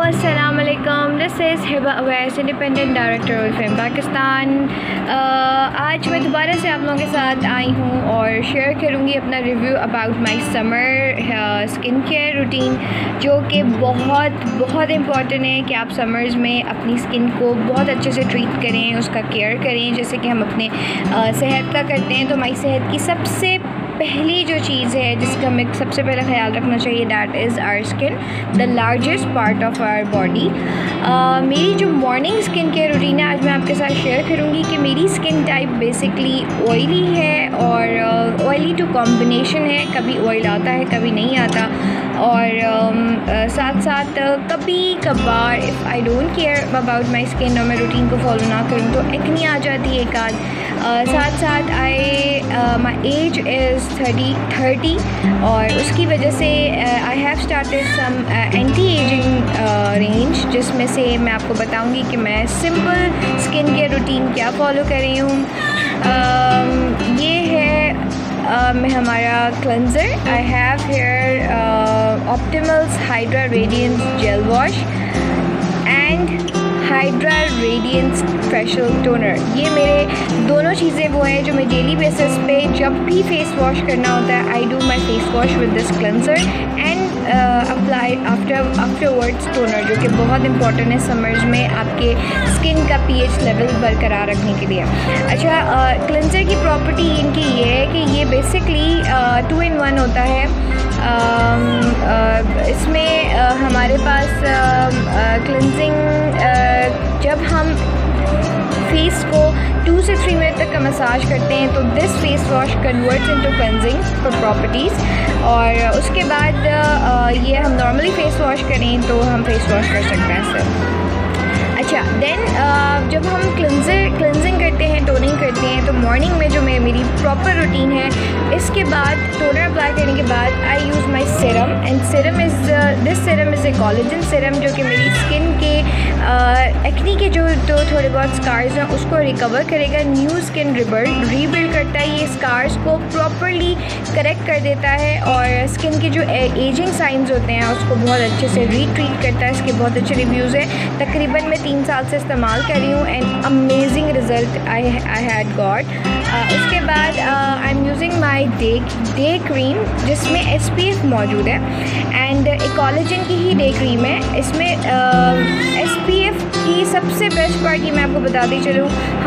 अस्सलामुअलैकुम, this is Hiba Awais, independent director of film Pakistan. आज मैं दोबारा से आप लोगों के साथ आई हूँ और शेयर करूँगी अपना review about my summer skin care routine, जो कि बहुत इम्पॉर्टेंट है कि आप समर्स में अपनी स्किन को बहुत अच्छे से ट्रीट करें, उसका केयर करें, जैसे कि हम अपने सेहत का करते हैं। तो हमारी सेहत की सबसे पहली जो चीज़ है जिसका हमें सबसे पहले ख्याल रखना चाहिए, that is our skin, the largest part of our body. मेरी जो मॉर्निंग स्किन केयर रूटीन है आज मैं आपके साथ शेयर करूँगी कि मेरी स्किन टाइप बेसिकली ऑयली है और ऑयली टू कॉम्बिनेशन है, कभी ऑयल आता है कभी नहीं आता, और साथ साथ कभी कभार if I don't care about my skin और मैं रूटीन को फॉलो ना करूँ तो एक्ने आ जाती है एक आध। साथ साथ माई एज इज़ 30 और उसकी वजह से I have started some anti ageing range, जिसमें से मैं आपको बताऊंगी कि मैं सिंपल स्किन केयर रूटीन क्या फॉलो कर रही हूँ। ये है मैं हमारा cleanser. I have here Optimals hydra radiance gel wash and hydra radiance facial toner. ये मेरे दोनों चीज़ें वो हैं जो मैं डेली बेसिस पे जब भी फेस वॉश करना होता है, I do my face wash with this cleanser and apply afterwards toner, जो कि बहुत इंपॉर्टेंट है समर्स में आपके स्किन का pH लेवल बरकरार रखने के लिए। अच्छा, क्लेंसर की प्रॉपर्टी इनकी ये है कि ये बेसिकली 2 in 1 होता है। इसमें हमारे पास क्लेंजिंग, जब हम फेस को 2 से 3 मिनट तक का मसाज करते हैं तो this face wash converts into cleansing for properties, और उसके बाद ये हम नॉर्मली फेस वॉश करें तो हम फेस वॉश कर सकते हैं सर। अच्छा, देन जब हम क्लेंजिंग करते हैं, टोनिंग करते हैं, तो मॉर्निंग में जो मेरी प्रॉपर रूटीन है, इसके बाद टोनर अप्लाई करने के बाद I use my serum and this serum is a collagen serum, जो कि मेरी स्किन के एक्ने के जो थोड़े बहुत स्कार्स हैं उसको रिकवर करेगा, न्यू स्किन रीबिल्ड करता है, ये स्कार्स को प्रॉपरली करेक्ट कर देता है और स्किन के जो एजिंग साइंस होते हैं उसको बहुत अच्छे से रीट्रीट करता है। इसके बहुत अच्छे रिव्यूज़ हैं, तकरीबन मैं 3 साल से इस्तेमाल कर रही हूँ and amazing result I had got. उसके बाद I am using my day cream, जिसमें SPF मौजूद है एंड एक कोलेजन की ही डे क्रीम है। इसमें SPF की सबसे बेस्ट पार्ट ये मैं आपको बताती चलूँ,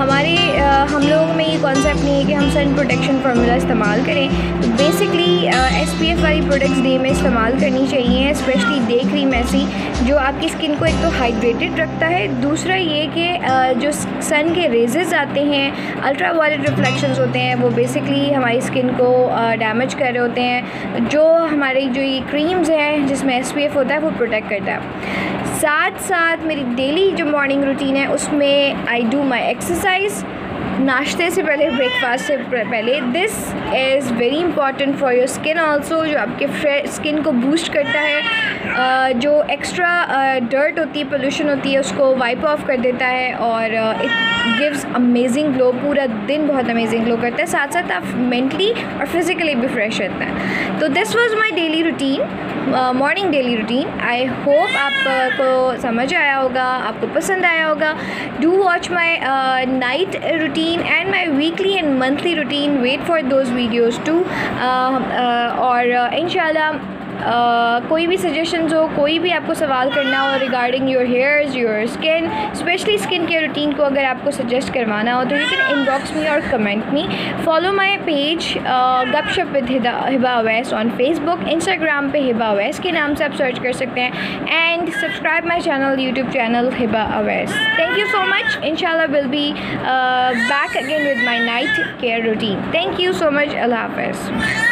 हम लोगों में ये कॉन्सेप्ट नहीं है कि हम सन प्रोटेक्शन फार्मूला इस्तेमाल करें, तो बेसिकली SPF वाली प्रोडक्ट्स डे में इस्तेमाल करनी चाहिए, स्पेशली डे क्रीम ऐसी जो आपकी स्किन को एक तो हाइड्रेटेड रखता है, दूसरा ये कि जो सन के रेजेस आते हैं, अल्ट्रा वायलेट रिफ्लेक्शंस होते हैं, वो बेसिकली हमारी स्किन को डैमेज कर रहे होते हैं, जो हमारी जो ये क्रीम्स हैं जिसमें SPF होता है वो प्रोटेक्ट करता है। साथ साथ मेरी डेली जो मॉर्निंग रूटीन है उसमें आई डू माई एक्सरसाइज, नाश्ते से पहले, ब्रेकफास्ट से पहले। This is very important for your skin also, जो आपके स्किन को बूस्ट करता है, जो एक्स्ट्रा डर्ट होती है, पोल्यूशन होती है, उसको वाइप ऑफ कर देता है और इट गिव्स अमेजिंग ग्लो, पूरा दिन बहुत अमेजिंग ग्लो करता है, साथ साथ आप मेंटली और फिज़िकली भी फ्रेश रहता है। तो this was my daily routine, morning daily routine. I hope आपको समझ आया होगा, आपको पसंद आया होगा। Do watch my night routine and my weekly and monthly routine, wait for those videos too, और इंशाल्लाह कोई भी सजेशंस हो, कोई भी आपको सवाल करना हो regarding your hairs, your skin, specially skin care routine को अगर आपको सजेस्ट करवाना हो तो यू कैन इनबॉक्स मी और comment me. Follow my page Gupshup with Hiba Awais on Facebook, Instagram पे हिबा अवैस के नाम से आप सर्च कर सकते हैं, and subscribe my channel, YouTube channel Hiba Awais. Thank you so much, इंशाल्लाह will be back again with my night care routine. Thank you so much, अल्लाह हाफ़िज़।